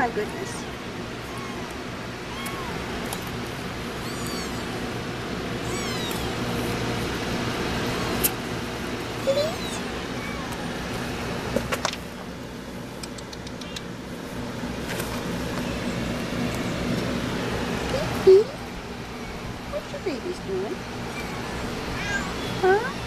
my goodness. Kitties? Baby? What your baby's doing? Huh?